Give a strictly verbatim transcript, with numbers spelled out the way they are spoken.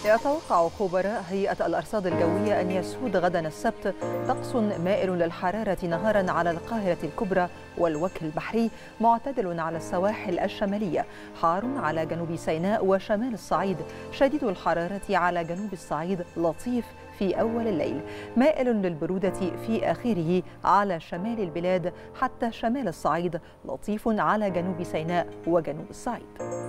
يتوقع خبراء هيئة الأرصاد الجوية أن يسود غدا السبت طقس مائل للحرارة نهارا على القاهرة الكبرى والوجه البحري، معتدل على السواحل الشمالية، حار على جنوب سيناء وشمال الصعيد، شديد الحرارة على جنوب الصعيد، لطيف في أول الليل، مائل للبرودة في آخره على شمال البلاد حتى شمال الصعيد، لطيف على جنوب سيناء وجنوب الصعيد.